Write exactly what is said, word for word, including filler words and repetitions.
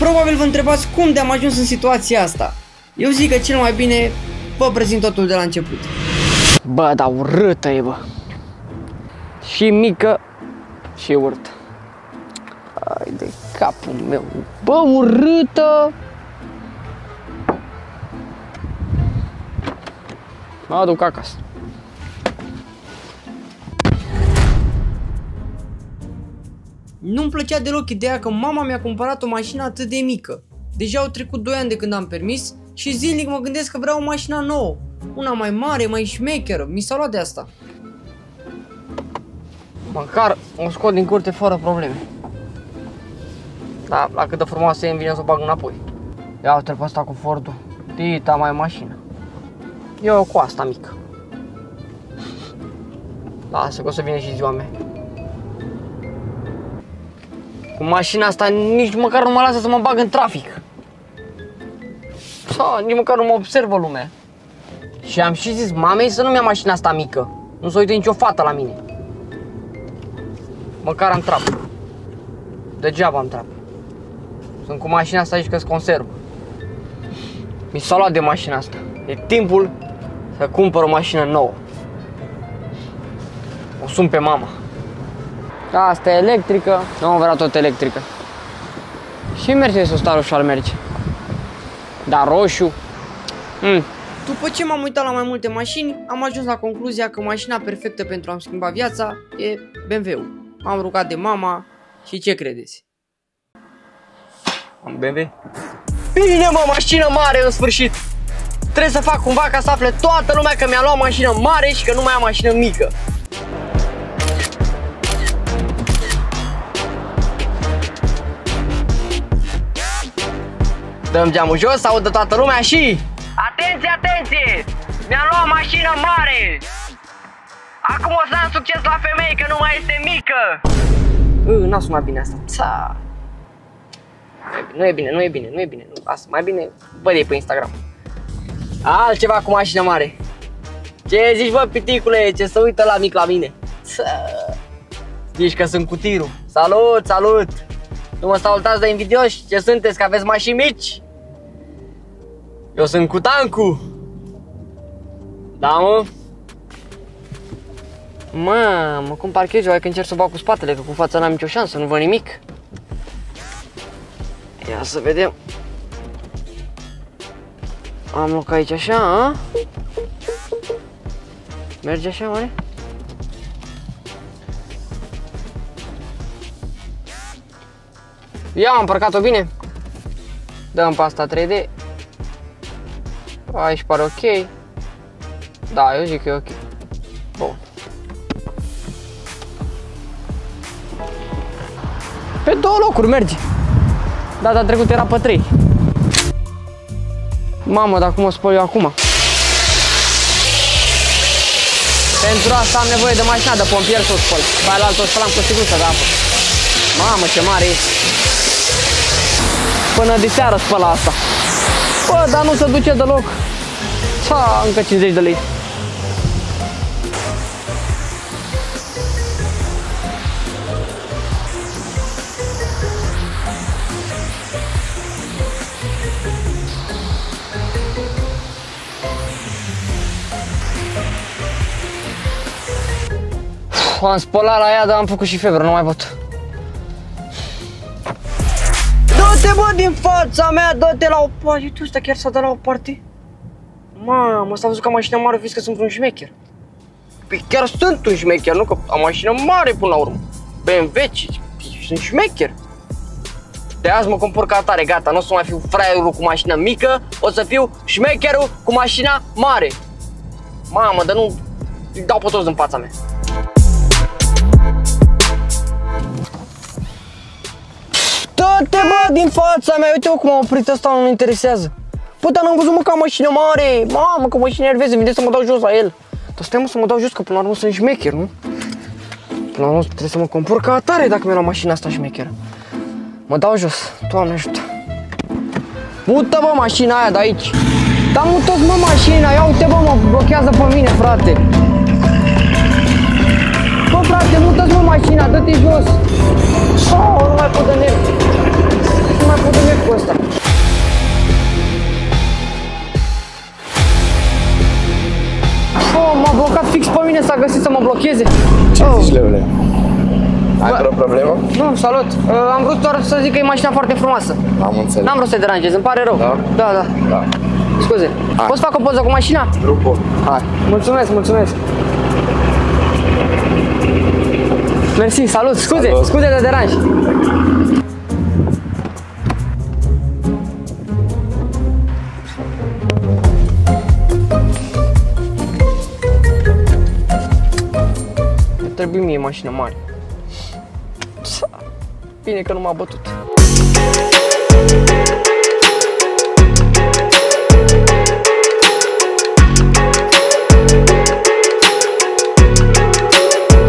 Probabil vă întrebați cum de am ajuns în situația asta. Eu zic că cel mai bine vă prezint totul de la început. Bă, dar urâtă e, bă. Și mică și urâtă. Ai de capul meu. Bă, urâtă. Mă aduc acasă. Nu-mi plăcea deloc ideea că mama mi-a cumpărat o mașină atât de mică. Deja au trecut doi ani de când am permis și zilnic mă gândesc că vreau o mașină nouă. Una mai mare, mai șmecheră, mi s-a luat de asta. Măcar o scot din curte fără probleme. Da, la cât de frumoasă e, îmi vine să o bag înapoi. Ia uite pe asta cu Fordul. Dita mai mașină. Eu cu asta mică. Lasă că o să vină și ziua mea. Cu mașina asta nici măcar nu mă lasă să mă bag în trafic. Sa, nici măcar nu mă observă lumea. Și am și zis mamei să nu-mi ia mașina asta mică. Nu se uită nicio fată la mine. Măcar am trap. Degeaba am trap. Sunt cu mașina asta aici că-s conservă. Mi s-a luat de mașina asta. E timpul să cumpăr o mașină nouă. O sun pe mama. Asta e electrică. Nu vreau tot electrică. Și Mercedes-ul ăsta roșu ar merge. Dar roșu. Mm. După ce m-am uitat la mai multe mașini, am ajuns la concluzia că mașina perfectă pentru a-mi schimba viața e B M W-ul. M-am rugat de mama și ce credeți? Am B M W? Bine, mă, mașină mare în sfârșit! Trebuie să fac cumva ca să afle toată lumea că mi-a luat mașină mare și că nu mai am mașină mică. Dăm geamul jos, să audă toată lumea și... Atenție, atenție! Mi-am luat mașină mare! Acum o să am succes la femei, că nu mai este mică! Uh, n-a sunat bine asta. Ța. Nu e bine, nu e bine, nu e bine. Nu, asta, mai bine văd-i pe Instagram. Altceva cu mașină mare. Ce zici, bă, piticule, ce se uită la mic la mine? Ța. Zici că sunt cu tirul. Salut, salut! Nu mă salutați de invidioși? Ce sunteți, că aveți mașini mici? Eu sunt cu tancul. Da, mă? Mamă, cum parchez eu, hai că încerc să o bag cu spatele, că cu fața n-am nicio șansă, nu văd nimic. Ia să vedem. Am loc aici așa, a? Merge așa, mare? Ia, am parcat-o bine. Dăm pe asta trei D. Aici pare ok. Da, eu zic că e ok. Bun. Pe două locuri merge. Data trecută era pe trei. Mamă, dar cum o spăl eu acum? Pentru asta am nevoie de mașina de pompier să o spăl. Pe aia la altă o spălam cu siguranță de apă. Mamă, ce mare e. Până de seară spăla asta. Bă, dar nu se duce deloc. Ța, încă cincizeci de lei. Am spălat la ea, dar am făcut și febră, nu mai pot. Dă-te, bă, din fața mea, dă-te la o parte. Uite, ăsta chiar s-a dat la o parte. Mamă, ăsta a văzut că mașina mare, fiți că sunt un șmecher. Păi chiar sunt un șmecher, nu că am mașină mare până la urmă. B M W, sunt șmecher. De azi mă compor ca atare, gata, nu o să mai fiu fraierul cu mașină mică, o să fiu șmecherul cu mașina mare. Mamă, dar nu îi dau pe toți în fața mea. Dă-te, bă, din fața mea, uite-mă cum am oprit ăsta, nu-mi interesează. Bă, dar n-am văzut, mă, ca mașină mare. Mamă, că mă și enerveze, îmi vine să mă dau jos la el. Dar stai, mă, să mă dau jos, că până la urmă sunt șmecher, nu? Până la urmă trebuie să mă compor ca atare dacă mi-a luat mașina asta șmecheră. Mă dau jos, Doamne ajută. Mută, bă, mașina aia de aici. Dar mută-ți, mă, mașina, ia uite, bă, mă blochează pe mine, frate. Bă, frate, mută-ți, mă, mașina, dă-te jos. Oh, nu mai pot de nervi. nu mai pot merg cu ăsta. Oh, m-a blocat fix pe mine, s-a găsit să mă blocheze. Ce oh. zici, Leule? Ai vreo problemă? Nu, salut. Uh, am vrut doar să zic că e mașina foarte frumoasă. Am înțeles. N-am vrut să te deranjez, îmi pare rău. Da? Da, da. Da. Scuze. Hai. Poți să fac o poză cu mașina? Grupul. Hai. Mulțumesc, mulțumesc. Mersi, salut. Scuze, Salut. scuze de deranj. Trebuie mie mașină mare. Bine că nu m-a bătut.